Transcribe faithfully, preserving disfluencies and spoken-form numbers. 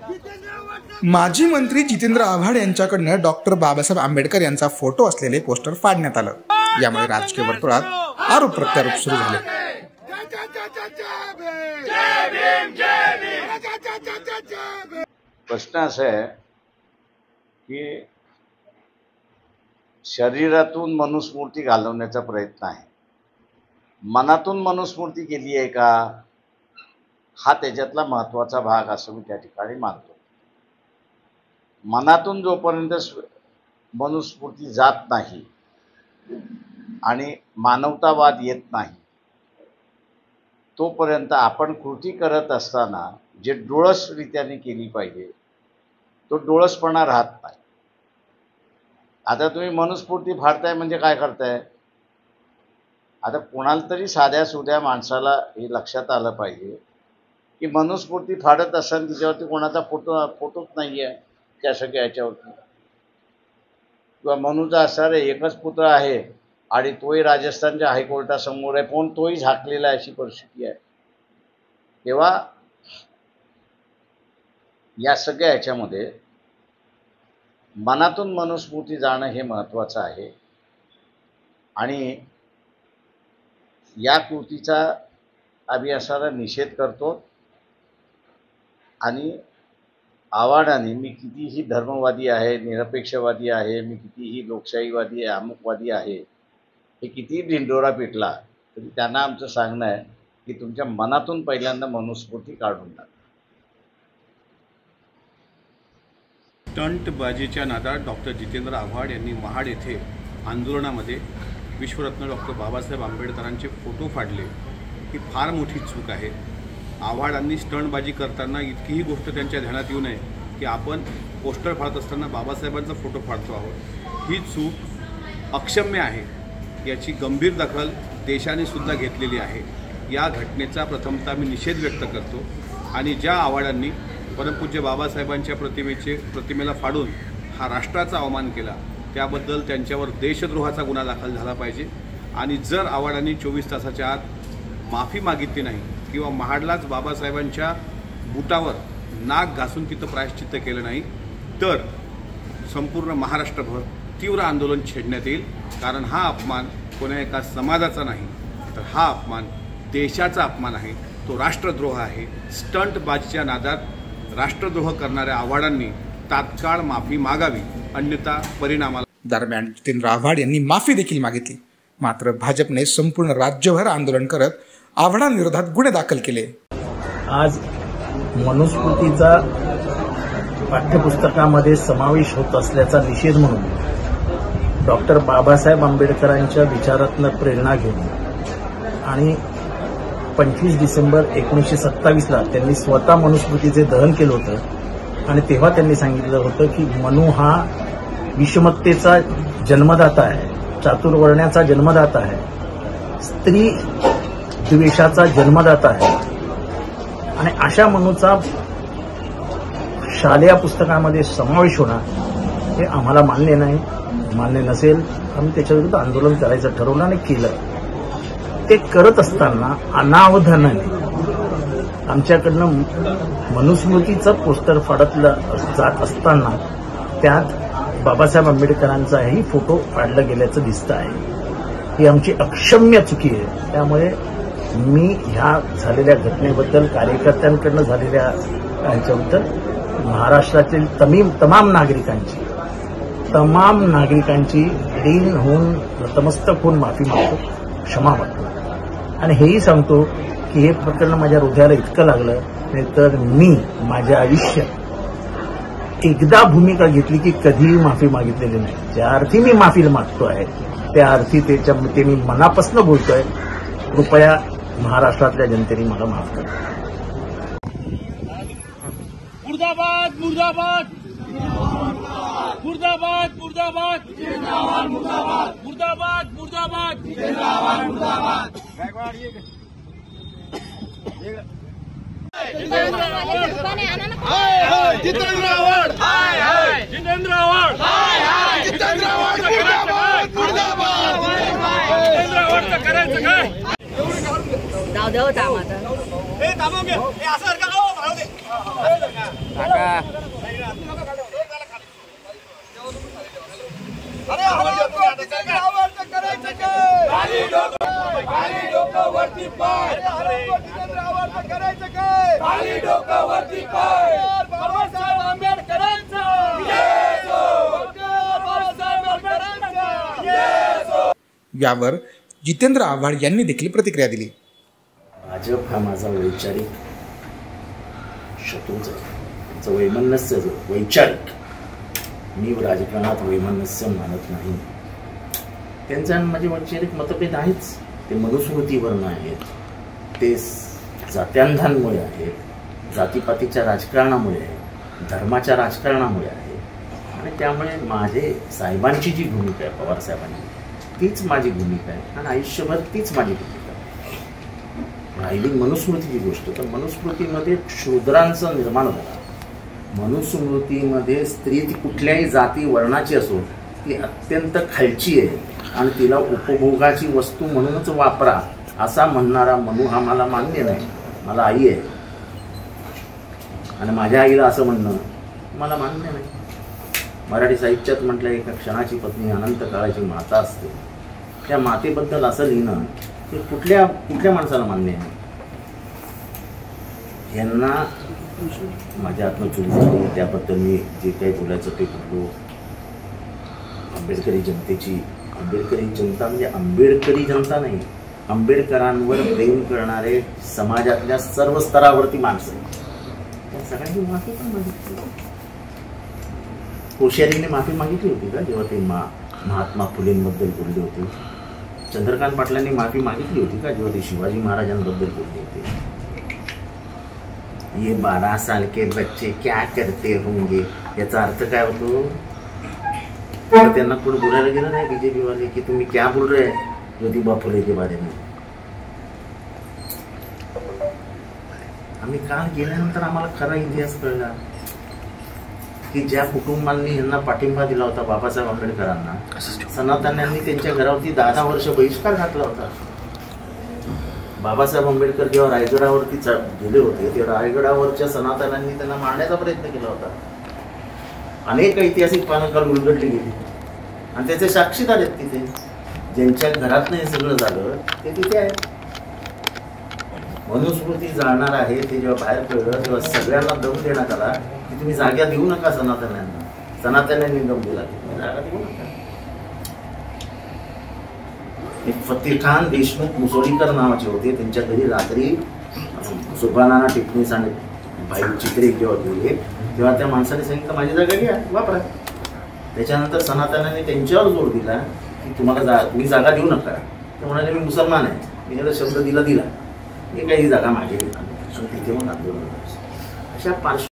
माजी मंत्री जितेंद्र आव्हाड यांच्याकडनं डॉक्टर बाबासाहेब आंबेडकर यांचा फोटो असलेले पोस्टर फाडण्यात आलं। यामुळे राजकीय वर्तुळात आरोप प्रत्यारोप सुरू झाले। प्रश्न असा आहे की शरीरातून मनुस्मृती घालवण्याचा प्रयत्न आहे, मनातून मनुस्मृती केली आहे का, हा त्याच्यातला महत्त्वाचा भाग असं मी त्या ठिकाणी मानतो। मनातून जोपर्यंत मनुस्मृती जात नाही आणि मानवतावाद येत नाही तोपर्यंत आपण कृती करत असताना जे डोळसरित्याने केली पाहिजे तो डोळसपणा राहत नाही। आता तुम्ही मनुस्मृती फाडताय म्हणजे काय करताय? आता कोणाला तरी साध्या सुध्या माणसाला हे लक्षात आलं पाहिजे की मनुस्मृती फाडत असताना तिच्यावरती कोणाचा फोटो फोटोच नाही आहे त्यासाठी याच्यावरती, किंवा मनूचा असणारे एकच पुत्र आहे आणि तोही राजस्थानच्या हायकोर्टासमोर आहे, पण तोही झाकलेला आहे, अशी परिस्थिती आहे। तेव्हा या सगळ्या ह्याच्यामध्ये मनातून मनुस्मृती जाणं हे महत्त्वाचं आहे आणि या कृतीचा आम्ही असारा निषेध करतो। आणि आव्हाडांनी मी कितीही धर्मवादी आहे, निरपेक्षवादी आहे, मी कितीही लोकशाहीवादी आहे, अमुकवादी आहे, हे कितीही ढिंडोरा पिटला तरी त्यांना आमचं सांगणं आहे की तुमच्या मनातून पहिल्यांदा मनुस्मृती काढून टाका। स्टंटबाजीच्या नादात डॉक्टर जितेंद्र आव्हाड यांनी महाड येथे आंदोलनामध्ये विश्वरत्न डॉक्टर बाबासाहेब आंबेडकरांचे फोटो फाडले, ही फार मोठी चूक आहे। आव्हाडांनी स्टंटबाजी करताना इतकीही गोष्ट त्यांच्या ध्यानात येऊ नये की आपण पोस्टर फाडत असताना बाबासाहेबांचा फोटो फाडतो आहोत, ही चूक अक्षम्य आहे। याची गंभीर दखल देशाने सुद्धा घेतलेली आहे। या घटनेचा प्रथमतः मी निषेध व्यक्त करतो आणि ज्या आव्हाडांनी परमपूज्य बाबासाहेबांच्या प्रतिमेचे प्रतिमेला फाडून हा राष्ट्राचा अवमान केला त्याबद्दल त्यांच्यावर देशद्रोहाचा गुन्हा दाखल झाला पाहिजे। आणि जर आव्हाडांनी चोवीस तासाच्या आत माफी मागितली नाही किंवा महाडलाच बाबासाहेबांच्या बुटावर नाक घासून तिथं प्रायश्चित्त केलं नाही तर संपूर्ण महाराष्ट्रभर तीव्र आंदोलन छेडण्यात येईल। कारण हा अपमान कोणा एका समाजाचा नाही तर हा अपमान देशाचा अपमान आहे, तो राष्ट्रद्रोह आहे। स्टंटबाजीच्या नादात राष्ट्रद्रोह करणाऱ्या आव्हाडांनी तात्काळ माफी मागावी, अन्यथा परिणामाला। दरम्यान जितेंद्र आव्हाड यांनी माफी देखील मागितली, मात्र भाजपने संपूर्ण राज्यभर आंदोलन करत आव्हाडांविरोधात गुन्हे दाखल केले। आज मनुस्मृतीचा पाठ्यपुस्तकामध्ये समावेश होत असल्याचा निषेध म्हणून डॉक्टर बाबासाहेब आंबेडकरांच्या विचारातनं प्रेरणा घेऊन आणि पंचवीस डिसेंबर एकोणीसशे सत्तावीसला त्यांनी स्वतः मनुस्मृतीचे दहन केलं होतं आणि तेव्हा त्यांनी सांगितलं होतं की मनु हा विषमतेचा जन्मदाता आहे, चातुर्वर्ण्याचा जन्मदाता आहे, स्त्री द्वेषाचा जन्मदाता आहे आणि अशा मनुचा शालेय पुस्तकामध्ये समावेश होणार हे आम्हाला मान्य नाही। मान्य नसेल आम्ही त्याच्याविरुद्ध आंदोलन करायचं ठरवलं आणि केलं। ते करत असताना अनावधानाने आमच्याकडनं मनुस्मृतीचं पोस्टर फाडलं जात असताना त्यात बाबासाहेब आंबेडकरांचाही फोटो फाडला गेल्याचं दिसतं आहे। ही आमची अक्षम्य चुकी आहे। त्यामुळे मी ह्या झालेल्या घटनेबद्दल, कार्यकर्त्यांकडनं झालेल्या यांच्याबद्दल महाराष्ट्रातील तमीम तमाम नागरिकांची तमाम नागरिकांची ऋण होऊन नतमस्तक होऊन माफी मागतो, क्षमा मागतो आणि हेही सांगतो की हे प्रकरण माझ्या हृदयाला इतकं लागलं नाही तर मी माझ्या आयुष्यात एकदा भूमिका घेतली की कधीही माफी मागितलेली नाही। ज्या अर्थी मी माफी मागतो आहे त्या अर्थी त्याच्या ते मी मनापासून बोलतोय। कृपया महाराष्ट्रातल्या जनतेने मला माफ करा। मुर्दाबाद मुर्दाबाद मुर्दाबाद मुर्दाबाद मुर्दाबाद मुर्दाबाद मुर्दाबाद मुर्दाबाद जितेंद्र आव्हाड हाय हाय जितेंद्र आव्हाड हाय हाय जितेंद्र आव्हाड मुर्दाबाद मुर्दाबाद जितेंद्र आव्हाडचं करायचं काय? जाऊ द्या होता आता ए थांबव घे ए असं का हो भाऊ दे काका यावर जितेंद्र आव्हाड यांनी देखील प्रतिक्रिया दिली. भाजप हा माझा वैचारिक शत्रूच आहे. त्याचं वैमनस्य वैचारिक, मी राजकारणात वैमनस्य मानत नाही. त्यांचा माझे वैचारिक मतभेद आहेच. ते मनुस्मृतीवरून आहेत, ते जात्यांधांमुळे आहेत, जातीपातीच्या राजकारणामुळे आहे, धर्माच्या राजकारणामुळे आहे. आणि त्यामुळे माझे साहेबांची जी भूमिका आहे, पवार साहेबांची, तीच माझी भूमिका आहे आणि आयुष्यभर तीच माझी भूमिका आहे. राहिली मनुस्मृतीची गोष्ट, तर मनुस्मृतीमध्ये शूद्रांचं निर्माण झाला. मनुस्मृतीमध्ये स्त्री ती कुठल्याही जाती वर्णाची असो, ती अत्यंत खालची आहे आणि तिला उपभोगाची वस्तू म्हणूनच वापरा असा म्हणणारा मनु हा मला मान्य नाही. मला आई आहे आणि माझ्या आईला असं म्हणणं मला मान्य नाही. मराठी साहित्यात म्हटलं एका क्षणाची पत्नी अनंत काळाची माता असते. त्या मातेबद्दल असं लिहिणं हे कुठल्या कुठल्या माणसाला मान्य आहे? यांना माझ्या हातनं चूक झाली, त्याबद्दल मी जे काही बोलायचं ते बोललो. आंबेडकरी जनतेची, आंबेडकरी जनता म्हणजे आंबेडकरी जनता नाही, आंबेडकरांवर प्रेम करणारे समाजातल्या सर्व स्तरावरती माणसं, त्या सगळ्यांनी माफी पण मागितली. कोश्यारीने माफी मागितली होती का जेव्हा ते मा महात्मा फुलेंबद्दल बोलले होते? चंद्रकांत पाटलांनी माफी मागितली होती का जेव्हा ते शिवाजी महाराजांबद्दल बोलले होते? ये बारा साल के बच्चे क्या करते होंगे याचा अर्थ काय होतो? तर त्यांना कोण बोलायला गेलं नाही बीजेपी वाले की तुम्ही क्या बोल रहे ज्योतिबा फुले के बारे में? आम्ही काल गेल्यानंतर आम्हाला खरा इतिहास कळला की ज्या कुटुंबांनी यांना पाठिंबा दिला होता बाबासाहेब आंबेडकरांना, सनातन्यांनी त्यांच्या घरावरती दहा दहा वर्ष बहिष्कार घातला होता. बाबासाहेब आंबेडकर जेव्हा रायगडावरती गेले होते तेव्हा रायगडावरच्या सनातन्यांनी त्यांना मारण्याचा प्रयत्न केला होता. अनेक ऐतिहासिक पानं काल उलगडली गेली आणि त्याचे साक्षीदार आहेत तिथे. ज्यांच्या घरातनं हे सगळं झालं ते तिथे आहेत. मनुस्मृती जाणणार आहे ते जेव्हा बाहेर कळलं तेव्हा सगळ्यांना दम देण्यात आला की तुम्ही जागा देऊ नका सनातन्यांना. सनातन्यांनी दम दिला की जागा देऊ नका. एक फतेखान देशमुख मुसोळीकर नावाचे होते, त्यांच्या घरी रात्री सुभानाना टिप्पणी सांग भाई चित्रे जेव्हा गेले तेव्हा त्या माणसाने सांगितलं माझी जागा घ्या, वापरा. त्याच्यानंतर सनातनाने त्यांच्यावर जोर दिला की तुम्हाला जा तुम्ही जागा देऊ नका. ते म्हणाले मी मुसलमान आहे, मी त्याला शब्द दिला दिला, मी काही जागा मागे घेतला. तिथे मग आंदोलन. अशा पार्श्व